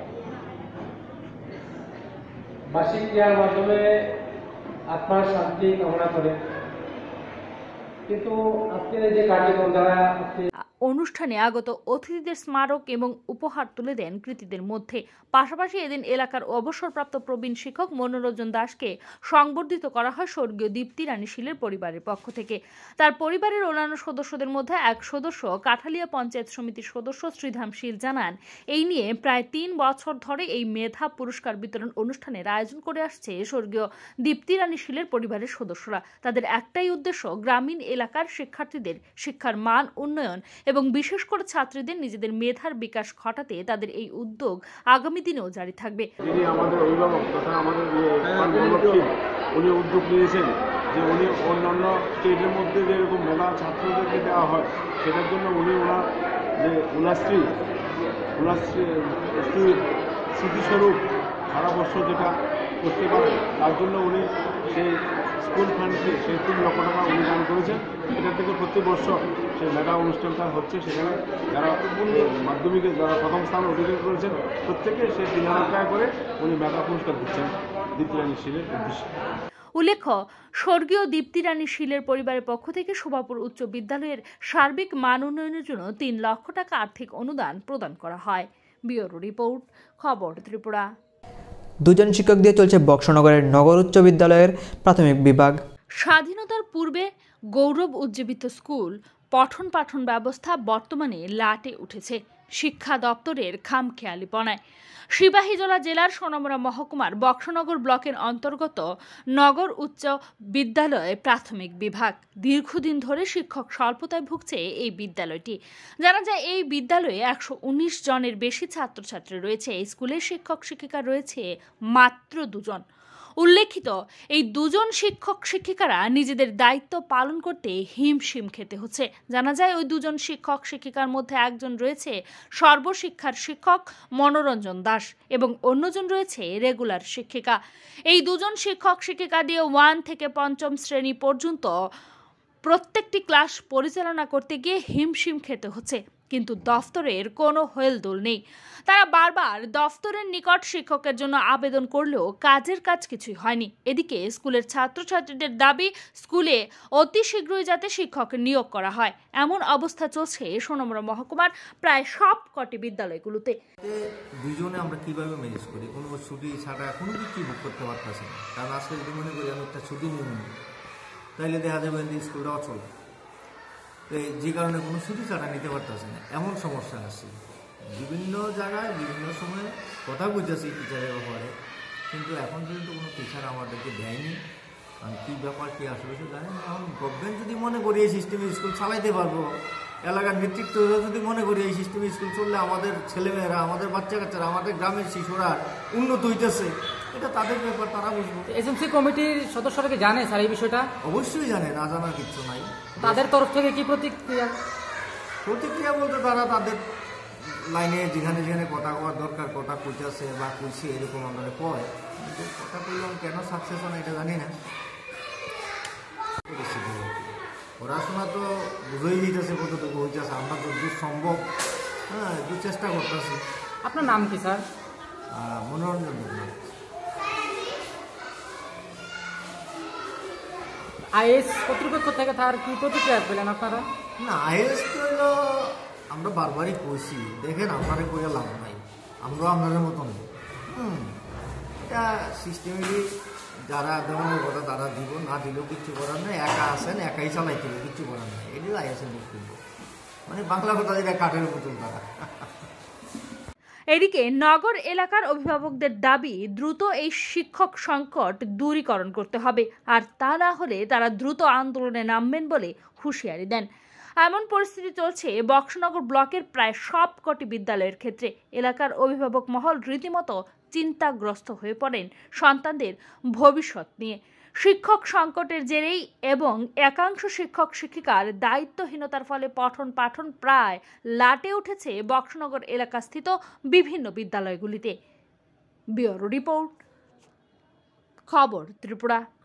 বার্ষিক ক্রিয়ার মাধ্যমে আত্মার শান্তি কামনা করে, কিন্তু আজকের যে কার্যক্রম দ্বারা অনুষ্ঠানে আগত অতিথিদের স্মারক এবং উপহার তুলে দেন কৃতীদের মধ্যে। পাশাপাশি এদিন এলাকার অবসরপ্রাপ্ত প্রবীণ শিক্ষক মনোরঞ্জন দাসকে সংবর্ধিত করা হয় স্বর্গীয় দীপ্তি রানী শীলের পরিবারের পক্ষ থেকে। তার পরিবারের অন্যান্য সদস্যদের মধ্যে এক সদস্য কাঠালিয়া পঞ্চায়েত সমিতির সদস্য শ্রীধাম শীল জানান, এই নিয়ে প্রায় 3 বছর ধরে এই মেধা পুরস্কার বিতরণ অনুষ্ঠানের আয়োজন করে আসছে স্বর্গীয় দীপ্তি রানী শীলের পরিবারের সদস্যরা। তাদের একটাই উদ্দেশ্য, গ্রামীণ এলাকার শিক্ষার্থীদের শিক্ষার মান উন্নয়ন এবং বিশেষ করে ছাত্রীদের নিজেদের মেধার বিকাশ ঘটাতে তাদের এই উদ্যোগ আগামী দিনেও জারি থাকবে। যিনি আমাদের অভিভাবক তথা আমাদের উনি উদ্যোগ নিয়েছেন যে উনি অন্যান্য স্টেটের মধ্যে যেরকম মেধা ছাত্রদেরকে দেওয়া হয়, সেটার জন্য উনি ওনার যে ওনার স্ত্রীর স্মৃতিস্বরূপ সারা বছর যেটা করতে পারেন, তার জন্য উনি সেই স্কুল ফান্ডকে সেই 3 লক্ষ টাকা উনি দান করেছেন। এটা থেকে প্রতি বছর সেই মেধা অনুষ্ঠানটা হচ্ছে, সেখানে যারা মাধ্যমিকে যারা প্রথম স্থান অধিকার করেছেন প্রত্যেকে সেই 3,000 টাকা করে উনি মেধা পুরস্কার দিচ্ছেন দীপ্তি রানী শীলের উদ্দেশ্যে। উল্লেখ্য, স্বর্গীয় দীপ্তি রানী শীলের পরিবারের পক্ষ থেকে শুভাপুর উচ্চ বিদ্যালয়ের সার্বিক মান উন্নয়নের জন্য 3 লক্ষ টাকা আর্থিক অনুদান প্রদান করা হয়। ব্যুরো রিপোর্ট, খবর ত্রিপুরা। 2 জন শিক্ষক দিয়ে চলছে বক্সনগরের নগর উচ্চ বিদ্যালয়ের প্রাথমিক বিভাগ। স্বাধীনতার পূর্বে গৌরব উজ্জীবিত স্কুল পঠন পাঠন ব্যবস্থা বর্তমানে লাটে উঠেছে শিক্ষা দপ্তরের খামখেয়ালিপনায়। সিপাহীজলা জেলার সোনামুড়া মহকুমার বক্সনগর ব্লকের অন্তর্গত নগর উচ্চ বিদ্যালয় প্রাথমিক বিভাগ দীর্ঘদিন ধরে শিক্ষক স্বল্পতায় ভুগছে এই বিদ্যালয়টি। জানা যায়, এই বিদ্যালয়ে 119 জনের বেশি ছাত্রছাত্রী রয়েছে। এই স্কুলের শিক্ষক শিক্ষিকা রয়েছে মাত্র 2 জন। উল্লেখিত, এই 2 জন শিক্ষক শিক্ষিকারা নিজেদের দায়িত্ব পালন করতে হিমশিম খেতে হচ্ছে। জানা যায়, ওই 2 জন শিক্ষক শিক্ষিকার মধ্যে একজন রয়েছে সর্বশিক্ষার শিক্ষক মনোরঞ্জন দাস এবং অন্যজন রয়েছে রেগুলার শিক্ষিকা। এই 2 জন শিক্ষক শিক্ষিকা দিয়ে 1 থেকে 5ম শ্রেণী পর্যন্ত প্রত্যেকটি ক্লাস পরিচালনা করতে গিয়ে হিমশিম খেতে হচ্ছে, কিন্তু দফতরের কোনো হেলদোল নেই। তারা বারবার দফতরের নিকট শিক্ষকের জন্য আবেদন করলেও কাজের কাজ কিছুই হয়নি। এদিকে স্কুলের ছাত্রছাত্রীদের দাবি, স্কুলে অতি শীঘ্রই যাতে শিক্ষক নিয়োগ করা হয়, এমন অবস্থা চলছে সোনামুড়া মহকুমার প্রায় সব কটি বিদ্যালয়গুলোতে। দুজনে আমরা কিভাবে ম্যানেজ করি? কোনো ছুটি ছাড়া কোনো কিছু বুক করতে পারতেছি না। কারণ আজকে যদি মনে করি আমি একটা ছুটি নিয়ে নিই, তাইলে দেখা যাবে যে স্কুলটা অচল, যে কারণে কোনো ছুটি ছাড়া নিতে পারতেছে না, এমন সমস্যা আছে। বিভিন্ন জায়গায় বিভিন্ন সময়ে কথা বুঝতেছি টিচারের ব্যাপারে, কিন্তু এখন পর্যন্ত কোনো টিচার আমাদেরকে দেয়নি। কারণ কী ব্যাপার কী আসলে সে জানেন। এখন গভর্নমেন্ট যদি মনে করি এই সিস্টেমে স্কুল চালাইতে পারবো, এলাকার নেতৃত্বরা যদি মনে করি এই সিস্টেমে স্কুল চললে আমাদের ছেলেমেয়েরা, আমাদের বাচ্চা কাচ্চারা, আমাদের গ্রামের শিশুরা উন্নত হইতেছে, এটা তাদের ব্যাপার, তারা বুঝবো। এসএমসি কমিটির সদস্যরা কি জানে স্যার এই বিষয়টা? অবশ্যই জানে, না জানার কিছু নাই। তাদের তরফ থেকে কি প্রতিক্রিয়া বলতে তারা তাদের লাইনে যেখানে যেখানে কথা কওয়ার দরকার কথা কইতেছে বা কইছে, এরকম আমাদের কয়, কিন্তু কথা কইলাম কেন সাকসেস হয় না এটা জানি না। পড়াশোনা তো বুঝেই দিতেছে কতটুকু হইতেছে, আমরা যতদূর সম্ভব একটু চেষ্টা করতেছি। আপনার নাম কি স্যার? মনোরঞ্জন দেবনাথ। আইএস কর্তৃপক্ষ থেকে তার কি প্রতিক্রিয়া পেলেন আপনারা? না, আইএস তো হলো আমরা বারবারই কইছি, দেখেন আপনারে কইয়া লাভ নাই। আমরাও আপনাদের মতন এটা সিস্টেমেরই যারা ধরনের কথা তারা দিব, না দিলেও কিচ্ছু করার নেই, একা আসেন একাই চালাইতে হবে, কিচ্ছু করার নেই, এটি আইএসের বক্তব্য, মানে বাংলা কথা যেটা কাঠের পুতুল তারা। এদিকে নগর এলাকার অভিভাবকদের দাবি দ্রুত এই শিক্ষক সংকট দূরীকরণ করতে হবে, আর তা না হলে তারা দ্রুত আন্দোলনে নামবেন বলে হুঁশিয়ারি দেন। এমন পরিস্থিতি চলছে বক্সনগর ব্লকের প্রায় সবকটি বিদ্যালয়ের ক্ষেত্রে। এলাকার অভিভাবক মহল রীতিমতো চিন্তাগ্রস্ত হয়ে পড়েন সন্তানদের ভবিষ্যৎ নিয়ে। শিক্ষক সংকটের জেরেই এবং একাংশ শিক্ষক শিক্ষিকার দায়িত্বহীনতার ফলে পঠন পাঠন প্রায় লাটে উঠেছে বক্সনগর এলাকাস্থিত বিভিন্ন বিদ্যালয়গুলিতে। ব্যুরো রিপোর্ট, খবর ত্রিপুরা।